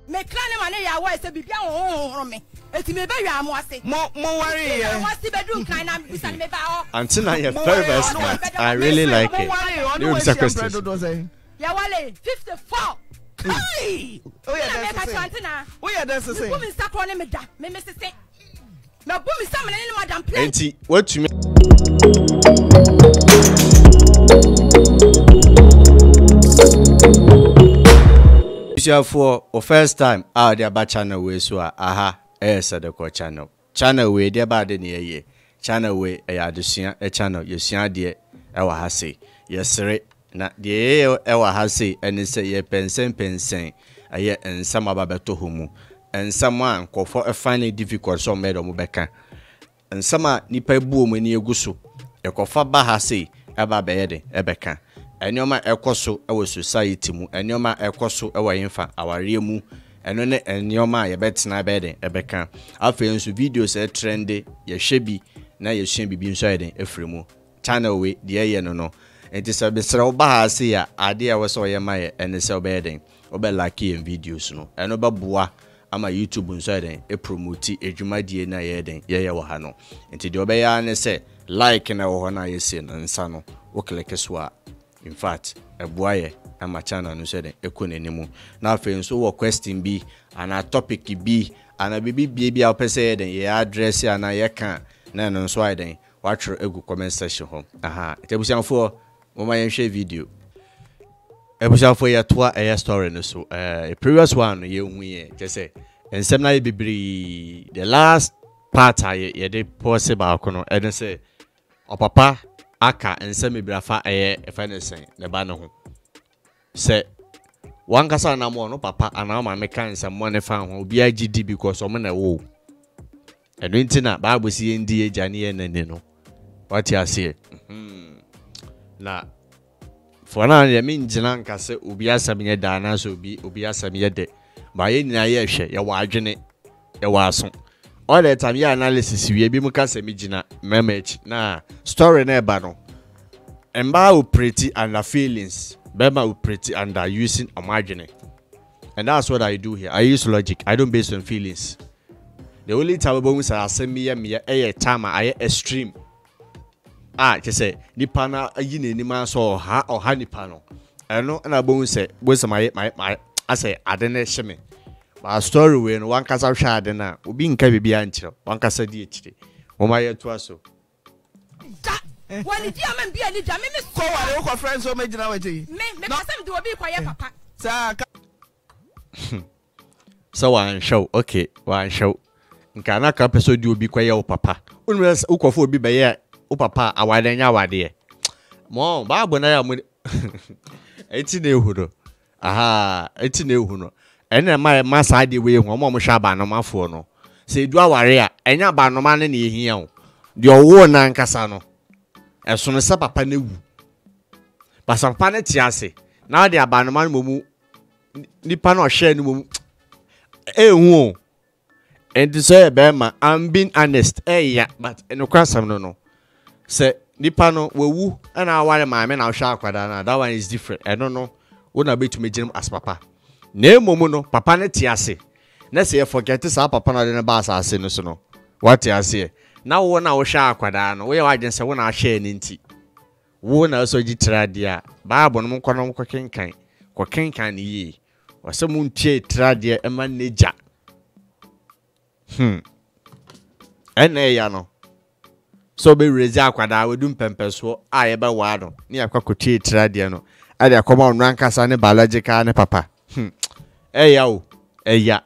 me clan man ya wa say bibia ho me eti me be wi amo ase mo worry ye amo ase bedroom clan na bisa me ba ho until now you're very smart. I really like it. You be questions. Ya wale 54. Hey! Oh yeah, that's it. Oh yeah, that's it. Who me start on me da. Me say. Na bu me sam na ni madam play. Enti, what you mean? For first time out there about channel we so aha sethekow channel. Channel we there ba de ne ye. Channel we adesua channel yesua de wa ha sei. Yesere na de wa ha sei ene se ye pensen aye ensam ababeto homu. Ensam an kofo find it difficult so me do mo beka. Ensam a nipa buo mu ni eguso. Ekofa ba ha sei eba be ye de ebeka. Enyoma ekoso ewo society mu enyoma ekoso ewo yinfa aware mu eno ne enyoma ye betena beden ebeka afa nso videos e trende ye hwebi na ye hwe bibi nso eden efremu channel we de ye no enti se besra oba ha se ya ade a wose oye maye ene se obeden obe like en videos no eno ba boa ama YouTube nso eden e promote edwumadie na ye eden ye wo ha no enti de obe ya ne se like na wo ho na ye se nsa no wo click so a in fact ebuaye ama channel no said ekonenimu na afen so wo question bi ana topic bi ana bibi bia opese den ye address ana ye kan na no so aiden watcher egu comment section ho aha ebusanfo mo ma yenhwe video ebusanfo ya toa a story no so previous one ye hu ye say ensem na ye bibiri the last part ye dey possible akono e say opapa aka ensem ibrafa efanesen ne ba ne ho se wankasa na mo no papa ana ma meka ensem mo ne fa ho obi agidi because o mo na wo eno ntina bible si ndi ejane ye nane no what you say na for na ye min jina nka se obi asam ye da na so obi asam ye de ba ye nyina ye hwe ye wa adwene ye wa aso all the time your analysis we be muka se mijina memech na story na eba no emba will pretty under feelings bema will pretty under using imagining, and that's what I do here. I use logic. I don't base on feelings. The only time we say asemi me time I extreme just say nipa na ayi na nima so ha nipa no eno na bo say bo say my I say adene sheme. But story we no one kasa hwa ade na obi nka bibia nkyere one kasa di ekire wo ma ye to aso wani di am bia ni da me ko wale ko friends o megina wati me kasa me do obi kwa ye papa so one show okay one show nka na ka peso di obi kwa ye o papa unwes ukofo obi be ye o papa awade nya awade mo ba agbo na ya mo eti na ehuro aha eti na ehuro ene ma side we hu mo hwa ba no mafo no se du aware a enya ba no ma ne ne ehia ho de owo na nkasa no eso no se papa na wu ba sa papa ne ti ase na de aba no ma no mu nipa no hwe no mu ehu and say be ma I'm being honest yeah but no kwasam no se nipa no wewu na aware ma me na hwa akwada na that one is different I don't know wona betu meginem as papa na emomu no papa ne ti ase na se forget sa papa na de ne ba ase no so no what ase na wo na wo hwa akwada no wo ye wagen se wo na hwa ni nti wo na so gitira dia bible no mko no mko kenkan ni yi wase mu ntie tradia e man neja ene ya no so be rezi akwada we dum pempeso a ye ba wa no ni akwakotie tradia no ade akoma onu ankasa ne biological ne papa eya o eya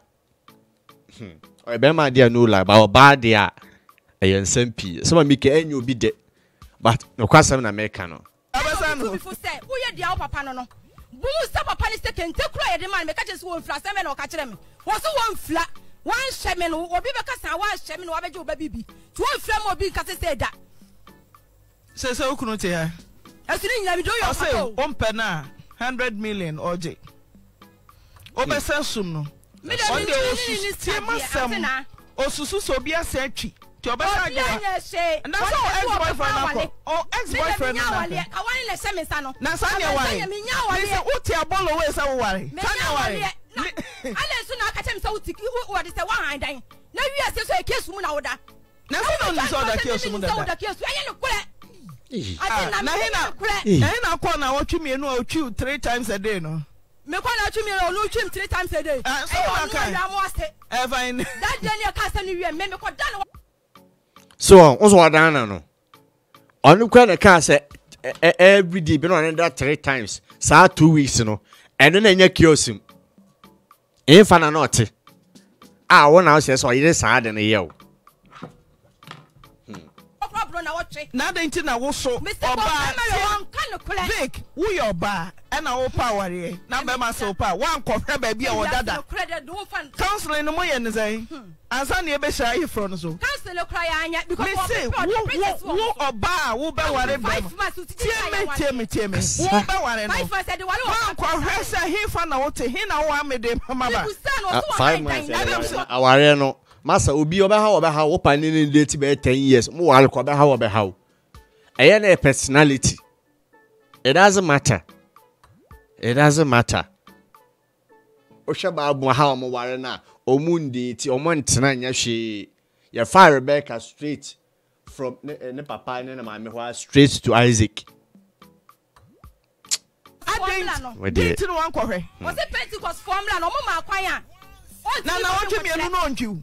be ma dia no la ba oba dia eya nsam so ma mike enyo bi de but no kwasam na meka no before say who ye dia papa no bu sa papa ni se kente kura ye de man meka chese won fla se me no ka kire me wo so won fla wan hye me no obi be kasa wan hye me no obeje oba bibi to won fla mo obi kase se da se okunu te ya asini nya bi do yo papa o ompe na 100 million oje obese sum no me de ni osusu so bi ase atwi ti obese age and that's how ex-boyfriend oh ex-boyfriend na awani le se me sa no na sa ne ware me say uti abolo we say wo ware sa ne ware ale so na him so what is the one hand dying. Now you are so a case woman out there. Now you saw that case woman that case. I corner what you mean no chew 3 times a day no. Me corner to me no chew 3 times a day. So fine. That day you cast any me me ko dan. So also what down no. On the car say every day been on that 3 times. Sa 2 weeks no. And then enya kiosim. E fa na not. Ah, one house so you sad in a year. Now the internet was so big. Who your bar and our power here. Now, my so power. One coffee baby or dada. Counseling no more and say, and Sunny be shy from so. Counselor cry because who or bar, who bear whatever. Tell me. Who bear whatever. One coffee he found out to him. I made him, Mama. 5 months. Our no. Masa obi oba wo pani ni date be 10 years mo wale ko oba ha eye na personality. It doesn't matter o sheba abu ha mo ware na omundi ti omontena nya hwe ya fire Rebecca straight from ne papa ne na mama ho straight to Isaac. We did one coffee. Was it Pentecost formula no mo ma kwan a na what you mean no nju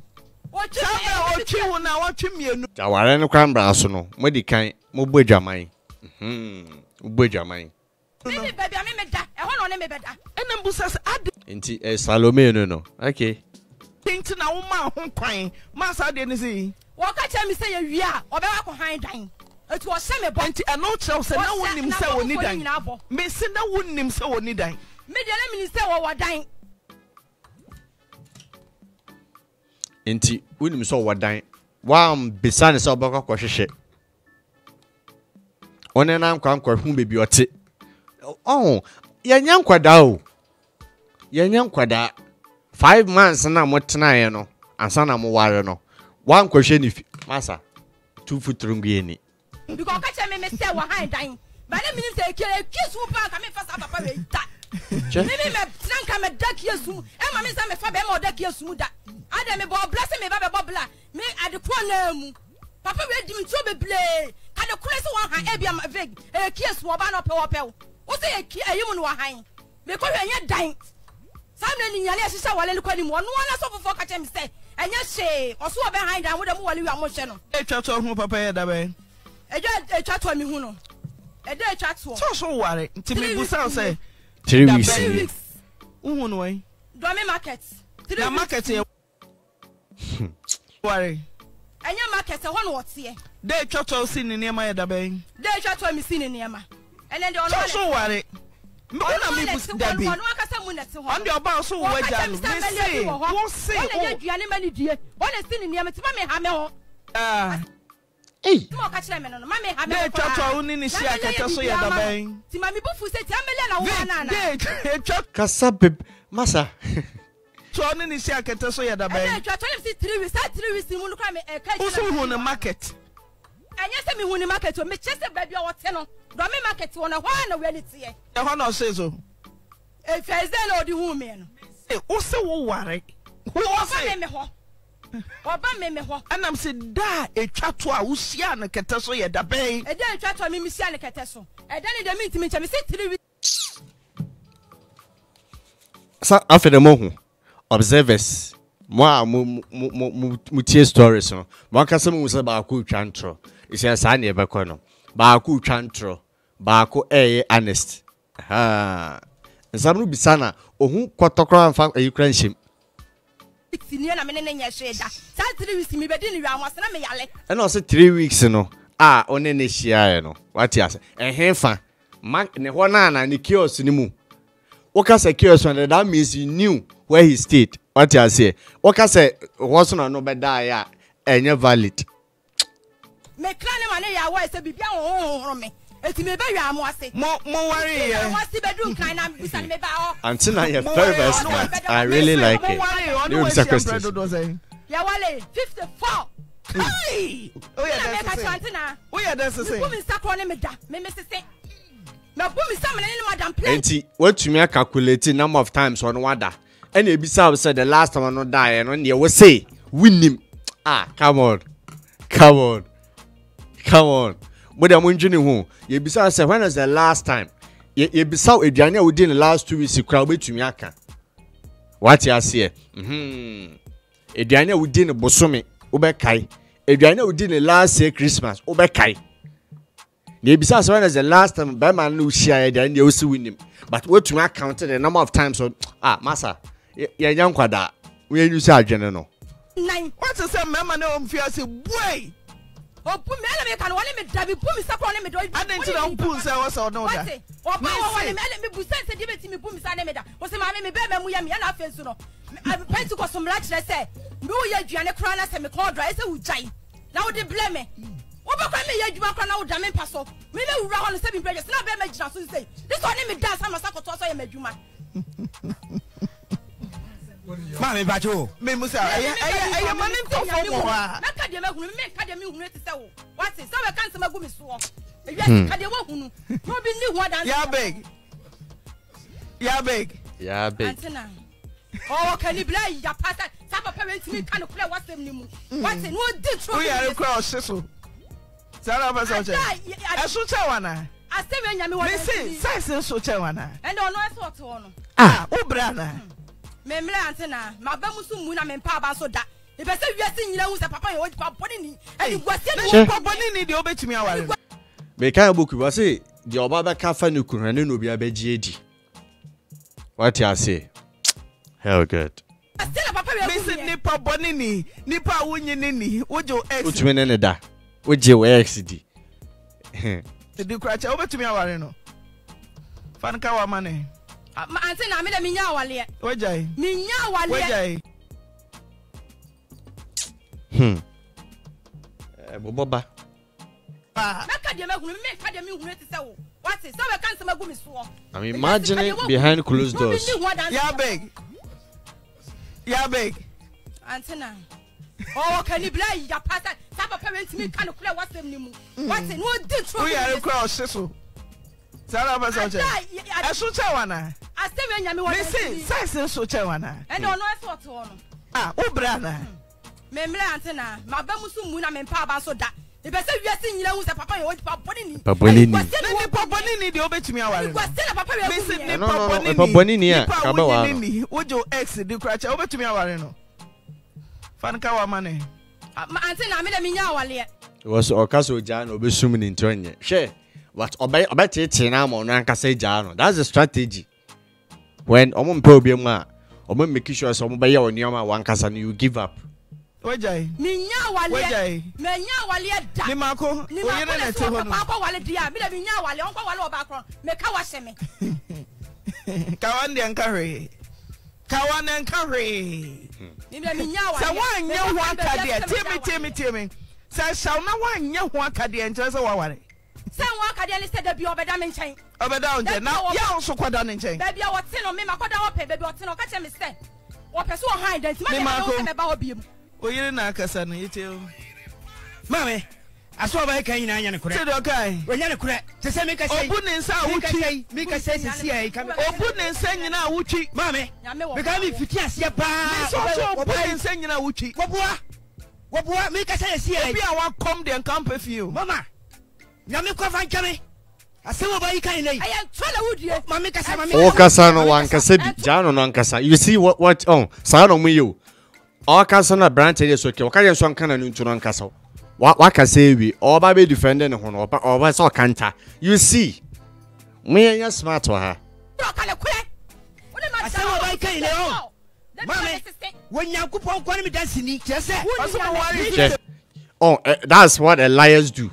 Jaware no kwan bra so no mo di kan mo bodwaman bodwaman me baby me da e ho no ne me beda ena mbusas ade nti Salome no okay tinti na wo ma ho kwan ma sa de ni sei wo ka cha mi say ya wi a obe wa ko han dan etu o se me bo nti eno chew se na wonim se woni dan me se na wonim se woni dan me de na mi se wo dan Inti unim so wadan wam besane so obako kwhwehwe one na nkwa hu bebi ote yenya nkwada 5 months na motena ye no ansa na mo ware no wan kwhwehwe ni masa 2 foot rungu ni because ka me say wa han dan ba na minim say kire kisu pa ka me fasa papa we ta me tranka me dak yesu e ma me say me fa be ma dak yesu da Adam me bo bless me ba be bobla me adekro na mu papa we di me tio beble ka de kure se wa han e bia ma veg e kies wo ba no pe wo se e ki ayim no wa han me ko hwenya dan sam na ni nyale ahihya wale ko ni mo no na so fofo ka che me se enya hye oso wo be han dan wo de mo wale wi amo hye no e twa to hu papa ye da be e twa to mi hu no e de twa to so ware nti me busa say 3 weeks hu no wai do me market na market Worry. Anya market e ho no wote. Dey chocho si ni niam ya da ben. Dey chocho mi si ni niam. Ene de ono. So worry. Me na me bus da bi. Ono akasa mu nete ho. On the oba so wo ja no. Me wo say. Ono ya duane mani die. Ono si ni niam ti ma me ha me ho. Mo ka kire me no ma me ha me. Dey chocho uni ni si akata so ya da ben. Ti ma me bufu se ti amele na wo na na. Dey chocho kasa beb masa so on ni si akata so ya da ben. Dey chocho ni 3 weeks mu no kwa me e ka. Uso hu na market. Anya se me hu ni market o me chese ba bia wote no. Do me market wo na ho na reality e. E ho na say so. E feze na odi hu me no. E o se wo ware. Wo se me ho. Oba me ho. Anam se da etwa to a usia na kete so ye da ben. E da etwa to me sia na kete so. E da ni da me ntimi me se 3 weeks. Sa afede mo hu observers mo tie stories no mo ka se mo se ba ko twantro ise sa na e be ko no ba ko twantro ba ko honest nsabru bisana ohun kotokro amfa ayikran him ni na me ne nya hwe da sa 3 weeks mi be di ni wi amose na me yale e no se 3 weeks no one ne hia e no what ya say ehemfa ne ho na ni kiosk ni mu Waka say kiosk and that means he knew where he stayed. What you say? Waka say wasn't no beda ya enye valid. Me klane mane ya wa say bibia ho me. Eti me ba wi amose. Mo worry ya. Mo si bedroom kan na bisa me ba ho. Until now you're very very smart. I really like it. You be questions. Ya wale 54. Hey! Oh yeah, that's the same. Who me sakro ne me da. Me sese. Na bu mi sam na madam play. Enti what to me calculate number of times on wada. And you be said the last time I not die and when you will say win him. Ah, come on. But I'm wondering who you be said when was the last time you be saw Adriana within the last 2 weeks you crowd to Miaka. What you say? Adriana within the Bosome, Ubekai. Adriana within the last year Christmas, Ubekai. You be said when was the last time Bama knew she had and you also win him. But what to counted the number of times on Massa, you're young quada. We you say general. What's the same mamma no fiancé boy? Oh, put me can only me David put me stop on me. I didn't know who was or no. Or power me Busan said give me put me Sanameda. Was a mammy baby and I feel so. I went to go some lunch and say, no, you're Gianna Crana and me call dry as a giant. Now they blame me. What about me? You are now damn passo. We know round the 7 pages. Now, I just say this one name dance. I'm a sucker to say, I made you man. Mammy Bajo, Memusa, I am an info. What's it? So I can't say my swore. Yes, I don't know. Nobody knew what I Yeah, big. Oh, can you blame your pastor? Some parents me kind of play what's the name? What's it? What did you? We are across Cecil. Sarah was I should tell one. I say, when you say, Saxon, so tell one. And on I thought on. Ah, Obrana. Memla Antena, my Bamusum Muna and Papa so that. If I say you are saying you know, Papa, you want Papa, and you was saying, Papa, need the obey to me. Make a book was it. The Obaba Cafe Nukun and no be a BGD. What you say? Hell good. Listen, Nipa Bonini, Nipa Winini, would you ex win da? Would you exit? The Ducratch over to me, I know. Fankawa money. My auntie, I made a minya Wajay. Minya wale. Boba. I'm imagining behind closed doors. Yeah, big. Antenna. Oh, can you blame your pastor? Papa parents me kind of play what's the name? What's it? What did you? We are across Cecil. Sarah was I should tell one. I say, when you listen, Saxon, so tell one. And on I thought on. Ah, Obrana. Memla Antenna, my Bamusum Muna and Papa so that. If I say you are saying you know, Papa, you want Papa Bonini, the obey to me. I was listen, Papa Bonini, would you ex the Ducratch over to me? I know. Fankawa money. My auntie, I made a minya. It was Ocaso Jan or Bessumin in Tonya. Share what about it in Amon Rancase Jano. That's the strategy. When Omon Probiuma, Omon make sure some by your Nyama one casan you give up. Wajay, Minya Wale, Menya Wale, Nimako, Papa Wale, dear, Minya Wale, Uncle Wale background, Mekawasheme. Kawandi and Curry. Kawan and Curry. Someone you want Cadia, Timmy. Says, shall no one you want Cadia and just a worry. Someone Cadia said that you are better chain. Over down there now, you also quite done in chain. Baby, I was telling me, my father, baby, or Tino, catch a mistake. Or pursue hide and my about you. Oh, you're not Cassan, you too. Mammy, I saw by Kane and okay. When you're correct, to say, make a say, make a say, see, come open and sing in our Wuchi, Mammy. Become if you just your pa, so sing in our Wuchi. What make a say, see, I want come there and come with you, Mama. Yamiko Van Kame. I say, what I can I am trying to Mammy Casano, one Cassadi, Jan on Ancasa. You see what? Oh, Sano me you. All Cassana branch is okay. Okay, some kind of new to Ancasa. What can say we all by defending or by so canta. You see, me and you smart to her. I say, what I can Mammy, when you could put me dancing, just say, oh, that's what the liars do.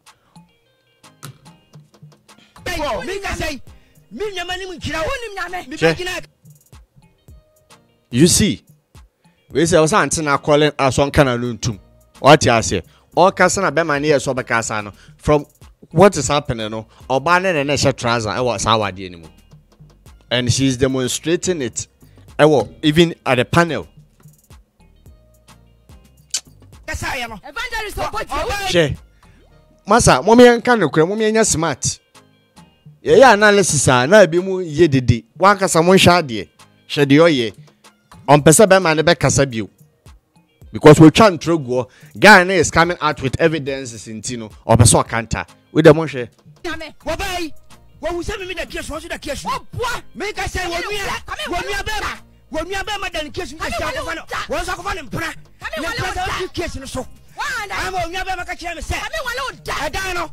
You see, we say, I was antenna calling us on Canaloon too. What you say? All Cassana Bemania so Bacasano from what is happening, or banner and Nesha Traza, I was our anymore. And she's demonstrating it. I will even at the panel. Yes, I am. Evangelist, Massa, mommy and Canoe, mommy and smart. Yeah, analysis are now be more ye did. One Casamon Shadi, Shadioye, on pesa be man be kasa bio because we try to go guy is coming out with evidences in tino or person kanta with the monche wabai wo say me the case wo the case make I say wo nua be ma dan case we say ko fa wo so ko fa mpra na presa case no so I'm on your back. I can't say, I dino.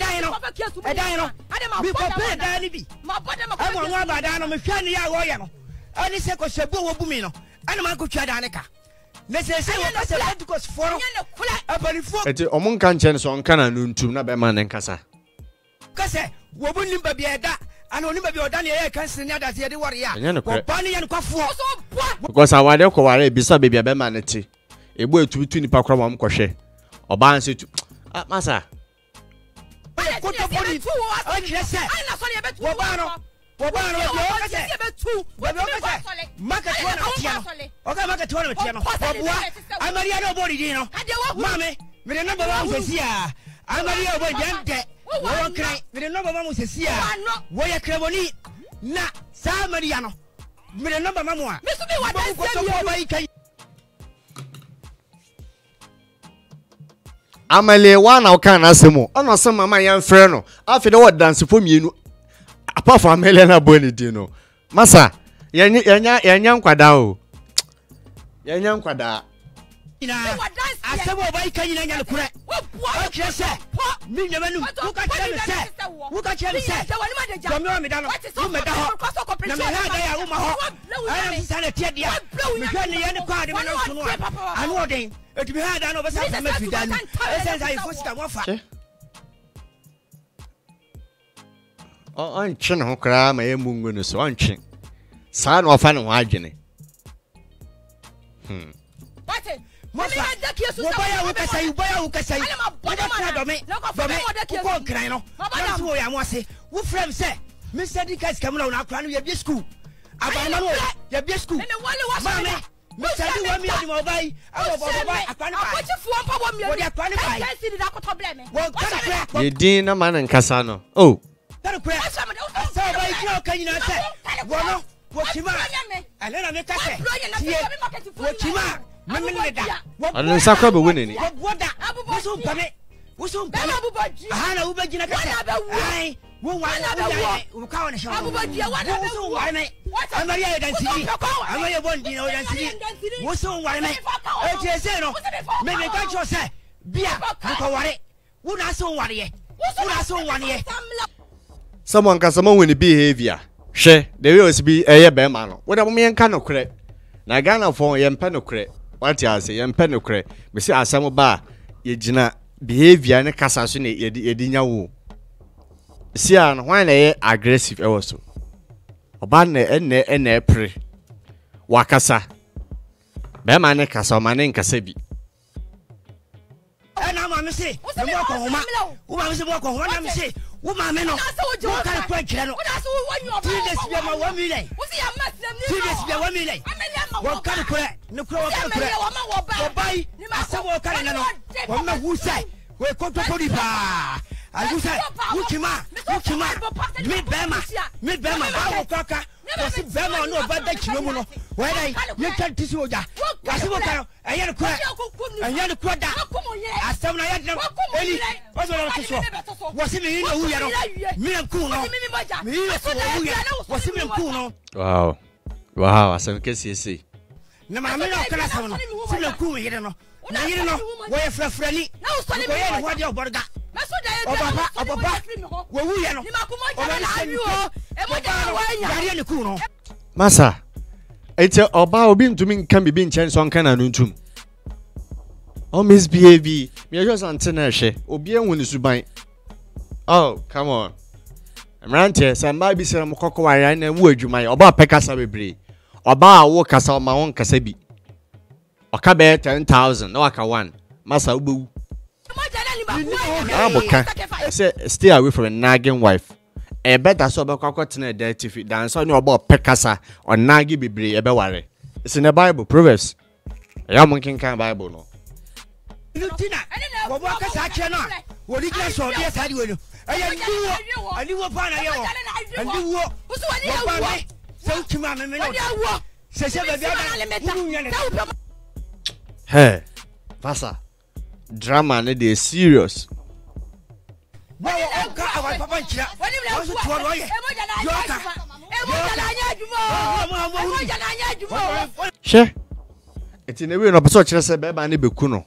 We prepare Danny. I'm on one by Dano, Mifani, Royano. And he said, Shabu Bumino, and Marco Chadanica. Let's say, I said, because for a Omun can chance on Canon to Nabeman and Casa. Cassa, what wouldn't be a da, and only be your Daniel Cassin that the warrior. Bonnie and Coffo. Because I want to go away beside baby Bemanity. A boy to between the Pacram Crochet. Or ban to Massa. Amale one now can asemo. Ono some mama yan frɛ no. Afi de what dance for me no. Apart from Amale na boni di no. Masa, yanya nkwada o. Yanya nkwada. Ina. Asemo obai kan ina nya kure. O kire se. Mi nyama nu. Wo ka kire se. Domi me da no. Wo me da ho. Na me ha da ya wo ma ho. Ai sa na tie dia. Me hwa ne ye ne kwa de me no so no. Anu odin. It be hard over something. I forced a waffle. Oh, I'm chin ho cry my mungo so unchin. Son of an wagene. What you didn't man and Casano. Oh, I don't sacre be winning it. Someone can someone with behavior. She, there will be a bear man. What a man cannot correct. Nagana for yam penocre. What you say, yam penocre. We say, as some bar, ye jina behavior and cassassinate ye dinner woo. See, and why they aggressive also. Obane ene pre. Wakasa. Bemane kasa manen kasebi. And I'm say, woman is walk on one. I'm say, woman, no, what kind of question? What kind of correct? No, buy, I saw what kind of one who say, we're going to put it. I you say, Ukima, Bama, Kaka. Was it Bama no bad that you know? Where you can't teach you that. I had a crack. I had a crack. I saw I had no. Was it me? Me and Kuno. Was it me and Kuno? Wow, as I can see. No, I'm not class. I'm not cool. You don't know. Where you're friendly. No, what your burger. Massa, it's a oba obin to me can be being changed on cananum. Oh, Miss BAV, me just antenna, Obian when you buy. Oh, come on. I'm ranting, some might be some cocoa and wood you my oba pecasa be oba walk us on my own casabi. Okabe 10,000, no aka one. Massa Ubu. Stay away from a nagging wife. A better so about cotton dirty feet dance on your about pecasa or naggy be a beware. It's in the Bible, Proverbs. A young monkey can Bible no. What did you saw? Yes, I do. I knew upon a young and you walk. So to my Hey, Pastor, drama ne dey serious. She, it's in a way no person chere say be ba ne beku no.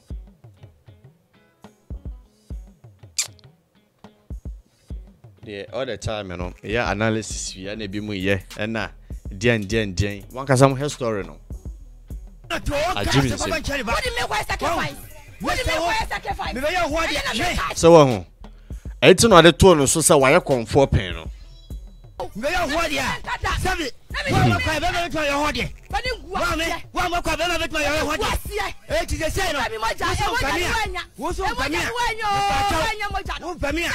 The other time, you know, yeah, analysis, yeah, ne bi mu yeah, and na, den. One can some history no. I give you. What do you mean by sacrifice? What do you mean by sacrifice? So what? It's not the tone so say why comfort pain no. Me ya ho dia. Sabi. Wa ma kwa be me to your ho dia. Wa ma kwa be me to your ho dia. Eh ti say no. Wo so pamia. Wo pamia.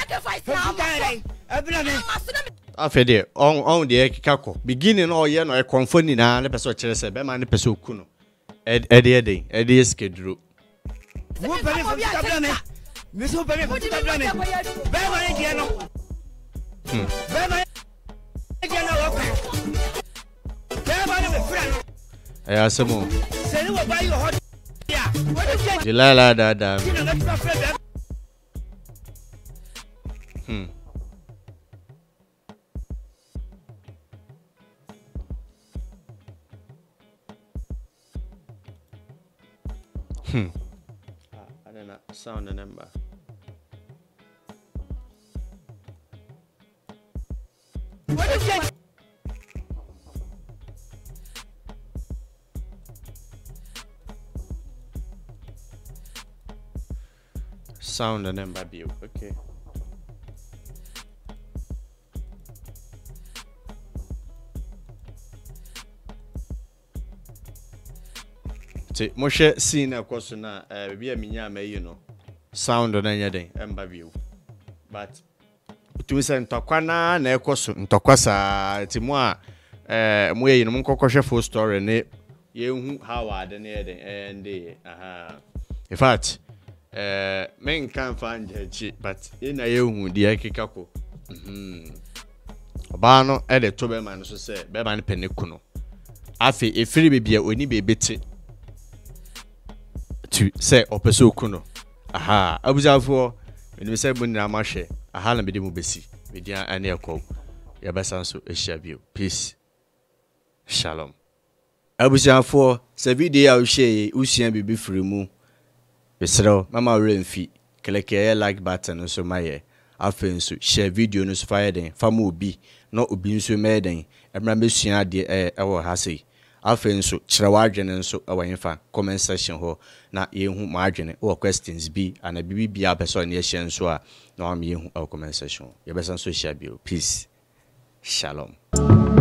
Afede on the ekako beginning all year no e confo ni na ne person kire say be ma ne person oku no e schedule wo pamia for tabla me me so pamia for tabla me be ma ne dia no be ma dia no wo be ma ne be fra no e asemo se ni wo ba yo ho dia dilala da I don't know. Sound the number. Sound the number view. Okay. Moshe scene akoso na bia minya ma yi no sound na nya den emba view but tu se ntokwa na ekoso ntokwa sa timu a mo yi no mkokohwe full story ne yehu how ade ne den and in fact men kan fan jechi but ina yehu dia kikako oba no e de to be man so se be man peniku no afi efiri bebia oni bebeti to say opeso kuno abuzafo when we say bunna mahwe na mede mu besi media ane Ekow ya besanso ehia peace shalom abuzafo se video a uhye usia bibi firi mu besro mama remfi click your like button so maye afenso share video no so fire den fama obi no obi nso meden emra mesua de ewo ha sei afenso kire wadwene nso ewanyefa comment section ho na yehu maadwene o questions bi ana bibi bia person ne ehye nso a na am yehu comment section ye besan so share bio peace shalom.